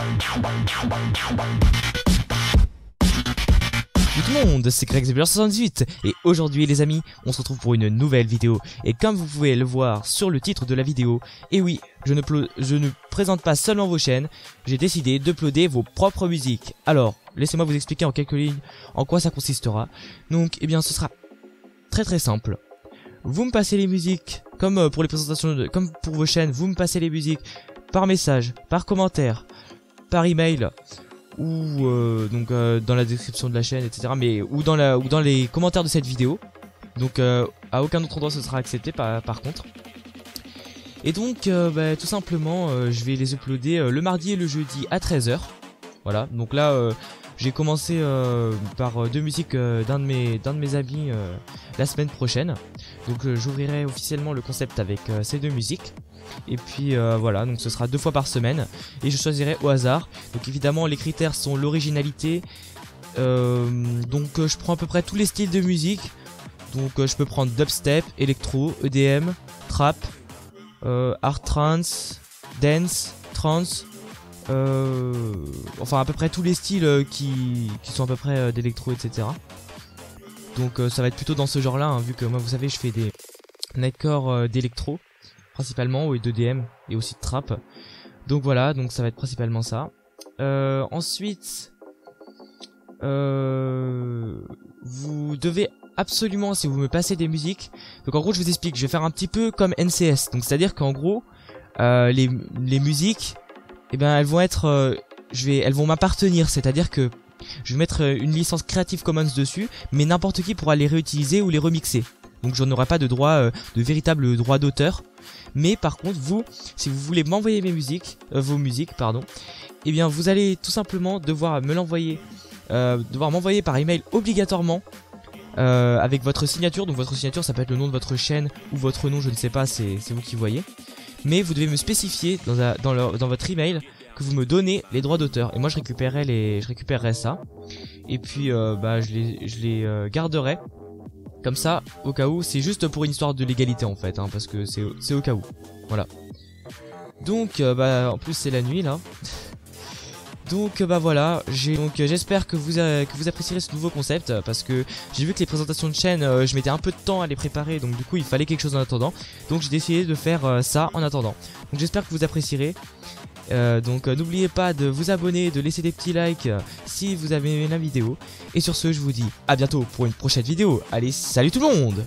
Tout le monde, c'est Greg78 et aujourd'hui les amis, on se retrouve pour une nouvelle vidéo. Et comme vous pouvez le voir sur le titre de la vidéo, et oui, je ne présente pas seulement vos chaînes, j'ai décidé d'uploader vos propres musiques. Alors, laissez-moi vous expliquer en quelques lignes en quoi ça consistera. Donc, eh bien ce sera très simple. Vous me passez les musiques, comme pour les présentations, comme pour vos chaînes, vous me passez les musiques par message, par commentaire, par email, ou dans la description de la chaîne, etc. Mais ou dans les commentaires de cette vidéo. Donc à aucun autre endroit ce sera accepté par contre. Et donc tout simplement je vais les uploader le mardi et le jeudi à 13 h. Voilà, donc là j'ai commencé par deux musiques d'un de mes amis la semaine prochaine. Donc j'ouvrirai officiellement le concept avec ces deux musiques. Et puis voilà, donc ce sera 2 fois par semaine. Et je choisirai au hasard. Donc évidemment les critères sont l'originalité. Donc je prends à peu près tous les styles de musique. Donc je peux prendre dubstep, électro, EDM, trap, art trance, dance, trance. Enfin à peu près tous les styles qui sont à peu près d'électro, etc. Donc ça va être plutôt dans ce genre là hein, vu que moi vous savez je fais des nightcore d'électro principalement, et d'EDM et aussi de trap. Donc voilà, donc ça va être principalement ça. Ensuite vous devez absolument, si vous me passez des musiques, donc en gros je vous explique, je vais faire un petit peu comme NCS, donc c'est à dire qu'en gros les musiques, eh ben elles vont être elles vont m'appartenir, c'est à dire que je vais mettre une licence Creative Commons dessus, mais n'importe qui pourra les réutiliser ou les remixer. Donc j'en aurai pas de droit, de véritable droit d'auteur. Mais par contre vous, si vous voulez m'envoyer vos musiques, pardon, eh bien vous allez tout simplement devoir me l'envoyer, m'envoyer par email obligatoirement, avec votre signature. Donc votre signature ça peut être le nom de votre chaîne ou votre nom, je ne sais pas, c'est vous qui voyez. Mais vous devez me spécifier dans votre email que vous me donnez les droits d'auteur. Et moi je récupérerai ça. Et puis je les garderai. Comme ça, au cas où, c'est juste pour une histoire de légalité en fait, hein, parce que c'est au cas où. Voilà. Donc en plus c'est la nuit là. Donc voilà, j'espère que vous apprécierez ce nouveau concept, parce que j'ai vu que les présentations de chaîne, je mettais un peu de temps à les préparer, donc du coup il fallait quelque chose en attendant. Donc j'ai décidé de faire ça en attendant. Donc j'espère que vous apprécierez. Donc n'oubliez pas de vous abonner, de laisser des petits likes si vous avez aimé la vidéo. Et sur ce je vous dis à bientôt pour une prochaine vidéo. Allez, salut tout le monde!